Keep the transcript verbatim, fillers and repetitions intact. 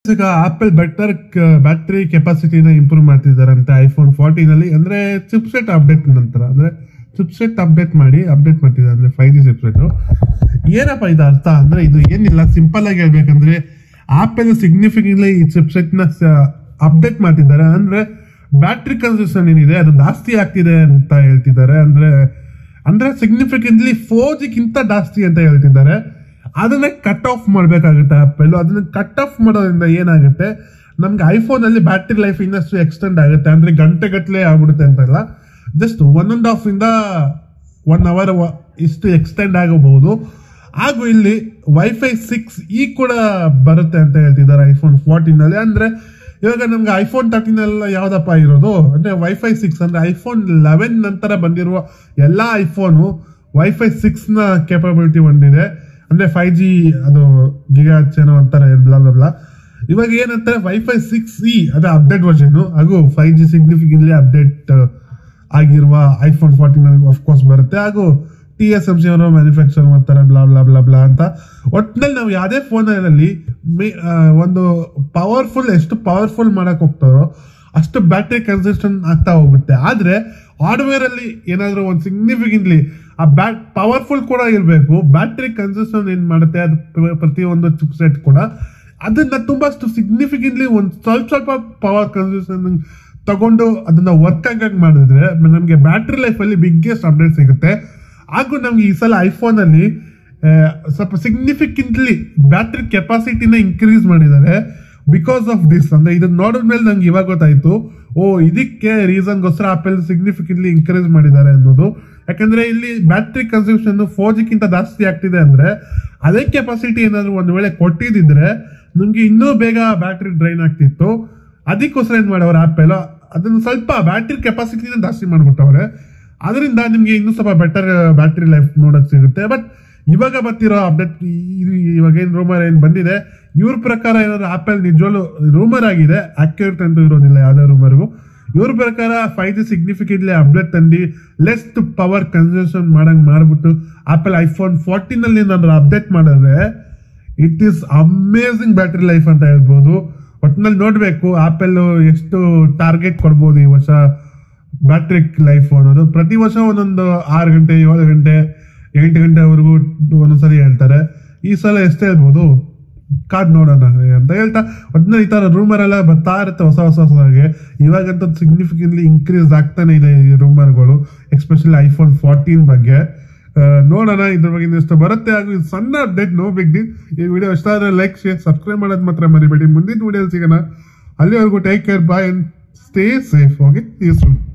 ಈಗ Apple better battery ಕೆಪಾಸಿಟಿನ improve ಮಾಡ್ತಿದ್ದಾರಂತೆ ಐಫೋನ್ ಫೋರ್ಟೀನ್ ಅಲ್ಲಿ. ಅಂದ್ರೆ ಚಿಪ್ಸೆಟ್ ಅಪ್ಡೇಟ್ ನಂತರ ಅಂದ್ರೆ ಚಿಪ್ಸೆಟ್ ಅಪ್ಡೇಟ್ ಮಾಡಿ ಅಪ್ಡೇಟ್ ಮಾಡ್ತಿದ್ದಾರೆ ಅಂದ್ರೆ ಫೈವ್ ಜಿ ಚಿಪ್ಸೆಟ್. ಏನಪ್ಪ ಇದು ಅರ್ಥ ಅಂದ್ರೆ ಇದು ಏನಿಲ್ಲ, ಸಿಂಪಲ್ ಆಗಿ ಹೇಳ್ಬೇಕಂದ್ರೆ ಆಪಲ್ ಸಿಗ್ನಿಫಿಕೆಂಟ್ಲಿ ಈ ಚಿಪ್ಸೆಟ್ ನ ಅಪ್ಡೇಟ್ ಮಾಡ್ತಿದ್ದಾರೆ. ಅಂದ್ರೆ ಬ್ಯಾಟ್ರಿ ಕನ್ಸೂಷನ್ ಏನಿದೆ ಅದು ಜಾಸ್ತಿ ಆಗ್ತಿದೆ ಅಂತ ಹೇಳ್ತಿದ್ದಾರೆ. ಅಂದ್ರೆ ಅಂದ್ರೆ ಸಿಗ್ನಿಫಿಕೆಂಟ್ಲಿ ಫೋರ್ ಜಿಗಿಂತ ಜಾಸ್ತಿ ಅಂತ ಹೇಳ್ತಿದ್ದಾರೆ. ಅದನ್ನ ಕಟ್ ಆಫ್ ಮಾಡ್ಬೇಕಾಗುತ್ತೆ ಆಪಲ್. ಅದನ್ನ ಕಟ್ ಆಫ್ ಮಾಡೋದ್ರಿಂದ ಏನಾಗುತ್ತೆ, ನಮ್ಗೆ ಐಫೋನ್ ಅಲ್ಲಿ ಬ್ಯಾಟ್ರಿ ಲೈಫ್ ಇನ್ನಷ್ಟು ಎಕ್ಸ್ಟೆಂಡ್ ಆಗುತ್ತೆ. ಅಂದ್ರೆ ಗಂಟೆ ಗಟ್ಟಲೆ ಆಗ್ಬಿಡುತ್ತೆ ಅಂತಲ್ಲ, ಜಸ್ಟ್ ಒನ್ ಅಂಡ್ ಹಾಫ್ ಇಂದ ಒನ್ ಅವರ್ ಇಷ್ಟು ಎಕ್ಸ್ಟೆಂಡ್ ಆಗಬಹುದು. ಹಾಗೂ ಇಲ್ಲಿ ವೈಫೈ ಸಿಕ್ಸ್ ಈ ಕೂಡ ಬರುತ್ತೆ ಅಂತ ಹೇಳ್ತಿದ್ದಾರೆ ಐಫೋನ್ ಫೋರ್ಟೀನ್ ಅಲ್ಲಿ. ಅಂದ್ರೆ ಇವಾಗ ನಮ್ಗೆ ಐಫೋನ್ ತರ್ಟೀನ್ ಎಲ್ಲ ಯಾವ್ದಪ್ಪ ಇರೋದು ಅಂದ್ರೆ ವೈಫೈ ಸಿಕ್ಸ್. ಅಂದ್ರೆ ಐಫೋನ್ ಲೆವೆನ್ ನಂತರ ಬಂದಿರುವ ಎಲ್ಲಾ ಐಫೋನು ವೈಫೈ ಸಿಕ್ಸ್ ನ ಕೇಪಬಿಲಿಟಿ ಹೊಂದಿದೆ. ಅಂದ್ರೆ ಫೈವ್ ಜಿ ಅದು ಗಿಗಾಟ್ಸ್ ಏನೋ ಅಂತಾರೆ ಬ್ಲಾ ಬ್ಲಾ ಬ್ಲಾ. ಇವಾಗ ಏನಂತಾರೆ ವೈಫೈ ಸಿಕ್ಸ್ ಇ ಅದೇ ಅಪ್ಡೇಟ್ ವರ್ಷನ್ ಹಾಗೂ ಫೈವ್ ಜಿ ಸಿಗ್ನಿಫಿಕೆಂಟ್ಲಿ ಅಪ್ಡೇಟ್ ಆಗಿರುವ ಐಫೋನ್ ಫೋರ್ಟೀನ್ ಅಲ್ಲಿ ಆಫ್ಕೋರ್ಸ್ ಬರುತ್ತೆ. ಹಾಗೂ ಟಿ ಎಸ್ ಎಂ ಸಿ ಅವರು ಮ್ಯಾನುಫ್ಯಾಕ್ಚರ್ ಮಾಡ್ತಾರೆ ಬ್ಲಾ ಬ್ಲಾ ಬ್ಲಾ ಬ್ಲಾ ಅಂತ. ಒಟ್ಟಿನಲ್ಲಿ ನಾವು ಯಾವುದೇ ಫೋನಲ್ಲಿ ಒಂದು ಪವರ್ಫುಲ್ ಎಷ್ಟು ಪವರ್ಫುಲ್ ಮಾಡಕ್ ಹೋಗ್ತಾರೋ ಅಷ್ಟು ಬ್ಯಾಟ್ರಿ ಕನ್ಸಂಪ್ಷನ್ ಆಗ್ತಾ ಹೋಗುತ್ತೆ. ಆದ್ರೆ ಹಾರ್ಡ್ವೇರ್ ಅಲ್ಲಿ ಏನಾದ್ರು ಒಂದು ಸಿಗ್ನಿಫಿಕೆಂಟ್ಲಿ ಆ ಬ್ಯಾಟ್ ಪವರ್ಫುಲ್ ಕೂಡ ಇರಬೇಕು. ಬ್ಯಾಟ್ರಿ ಕನ್ಸಂಪ್ಷನ್ ಏನ್ ಮಾಡುತ್ತೆ ಅದು ಪ್ರತಿಯೊಂದು ಚಿಪ್ಸೆಟ್ ಕೂಡ ಅದನ್ನ ತುಂಬಾಷ್ಟು ಸಿಗ್ನಿಫಿಕೆಂಟ್ಲಿ ಒಂದು ಸ್ವಲ್ಪ ಸ್ವಲ್ಪ ಪವರ್ ಕನ್ಸಂಪ್ಷನ್ ತಗೊಂಡು ಅದನ್ನ ವರ್ಕ್ ಆಗಂಗ್ ಮಾಡಿದ್ರೆ ನಮ್ಗೆ ಬ್ಯಾಟ್ರಿ ಲೈಫ್ ಅಲ್ಲಿ ಬಿಗ್ಗೆಸ್ಟ್ ಅಪ್ಡೇಟ್ ಸಿಗುತ್ತೆ. ಹಾಗೂ ನಮ್ಗೆ ಈ ಸಲ ಐಫೋನ್ ಅಲ್ಲಿ ಸ್ವಲ್ಪ ಸಿಗ್ನಿಫಿಕೆಂಟ್ಲಿ ಬ್ಯಾಟ್ರಿ ಕೆಪಾಸಿಟಿನ ಇನ್ಕ್ರೀಸ್ ಮಾಡಿದ್ದಾರೆ ಬಿಕಾಸ್ ಆಫ್ ದಿಸ್. ಅಂದ್ರೆ ಇದನ್ನ ನೋಡಿದ್ಮೇಲೆ ನಂಗೆ ಇವಾಗ ಗೊತ್ತಾಯ್ತು, ಓ ಇದಕ್ಕೆ ರೀಸನ್ಗೋಸ್ಕರ ಆಪಲ್ ಸಿಗ್ನಿಫಿಕೆಂಟ್ಲಿ ಇನ್ಕ್ರೀಸ್ ಮಾಡಿದ್ದಾರೆ ಅನ್ನೋದು. ಯಾಕಂದ್ರೆ ಇಲ್ಲಿ ಬ್ಯಾಟ್ರಿ ಕನ್ಸಂಪ್ಷನ್ ಫೋರ್ ಜಿಗಿಂತ ಜಾಸ್ತಿ ಆಗ್ತಿದೆ ಅಂದ್ರೆ ಅದೇ ಕೆಪಾಸಿಟಿ ಏನಾದ್ರು ಒಂದ್ ವೇಳೆ ಕೊಟ್ಟಿದ್ರೆ ನಮ್ಗೆ ಇನ್ನೂ ಬೇಗ ಬ್ಯಾಟ್ರಿ ಡ್ರೈನ್ ಆಗ್ತಿತ್ತು. ಅದಕ್ಕೋಸ್ಕರ ಏನ್ ಮಾಡವ್ರೆ ಆಪಲ್ ಅದನ್ನ ಸ್ವಲ್ಪ ಬ್ಯಾಟ್ರಿ ಕೆಪಾಸಿಟಿನ ಜಾಸ್ತಿ ಮಾಡ್ಬಿಟ್ಟವ್ರೆ. ಅದರಿಂದ ನಿಮ್ಗೆ ಇನ್ನೂ ಸ್ವಲ್ಪ ಬೆಟರ್ ಬ್ಯಾಟ್ರಿ ಲೈಫ್ ನೋಡಕ್ ಸಿಗುತ್ತೆ. ಬಟ್ ಇವಾಗ ಬರ್ತಿರೋ ಅಪ್ಡೇಟ್ ಇವಾಗ ಏನ್ ರೂಮರ್ ಏನ್ ಬಂದಿದೆ ಇವ್ರ ಪ್ರಕಾರ ಏನಾದ್ರು ಆಪಲ್ ನಿಜವಾಗ್ಲೂ ರೂಮರ್ ಆಗಿದೆ, ಅಕ್ಯುರೇಟ್ ಅಂತೂ ಇರೋದಿಲ್ಲ ಯಾವ್ದೇ ರೂಮರ್ಗೂ. ಇವ್ರ ಪ್ರಕಾರ ಫೈವ್ ಜಿ ಸಿಗ್ನಿಫಿಕೆಂಟ್ಲಿ ಅಪ್ಡೇಟ್ ತಂದು ಲೆಸ್ ಪವರ್ ಕನ್ಸಂಪ್ಷನ್ ಮಾಡಂಗ್ ಮಾಡ್ಬಿಟ್ಟು ಆಪಲ್ ಐಫೋನ್ ಫೋರ್ಟೀನ್ ಅಲ್ಲಿ ಏನಾದ್ರು ಅಪ್ಡೇಟ್ ಮಾಡಿದ್ರೆ it is amazing battery life ಅಂತ ಹೇಳ್ಬೋದು. ಒಟ್ಟಿನಲ್ಲಿ ನೋಡ್ಬೇಕು ಆಪಲ್ ಎಷ್ಟು ಟಾರ್ಗೆಟ್ ಕೊಡ್ಬೋದು ಈ ವರ್ಷ ಬ್ಯಾಟ್ರಿ ಲೈಫ್ ಅನ್ನೋದು. ಪ್ರತಿ ವರ್ಷ ಒಂದೊಂದು ಆರು ಗಂಟೆ ಏಳು ಗಂಟೆ ಎಂಟು ಗಂಟೆವರೆಗೂ ಒಂದೊಂದ್ಸರಿ ಹೇಳ್ತಾರೆ. ಈ ಸಲ ಎಷ್ಟು ಹೇಳ್ಬೋದು ಕಾದ್ ನೋಡೋಣ ಅಂತ ಹೇಳ್ತಾ ಒಟ್ಟಿನಲ್ಲಿ ಈ ತರ ರೂಮರ್ ಎಲ್ಲ ಬರ್ತಾ ಇರುತ್ತೆ ಹೊಸ ಹೊಸ ಹೊಸದಾಗೆ. ಇವಾಗಂತೂ ಸಿಗ್ನಿಫಿಕೆಂಟ್ಲಿ ಇನ್ಕ್ರೀಸ್ ಆಗ್ತಾನೆ ಇದೆ ಈ ರೂಮರ್ಗಳು, ಎಸ್ಪೆಷಲಿ ಐಫೋನ್ ಫೋರ್ಟೀನ್ ಬಗ್ಗೆ. ನೋಡೋಣ ಇದ್ರ ಬಗ್ಗೆ ಇನ್ನಷ್ಟು ಬರುತ್ತೆ. ಹಾಗೂ ಇದು ಸಣ್ಣ ಅಪ್ಡೇಟ್, ನೋ ಬಿಗ್ ಡೀಲ್. ಈ ವಿಡಿಯೋ ಇಷ್ಟ ಆದ್ರೆ ಲೈಕ್ ಶೇರ್ ಸಬ್ಸ್ಕ್ರೈಬ್ ಮಾಡೋದು ಮಾತ್ರ ಮರಿಬೇಡಿ. ಮುಂದಿನ ವಿಡಿಯೋ ಸಿಗೋಣ. ಅಲ್ಲಿವರೆಗೂ take care, bye and stay safe. Okay, see you soon.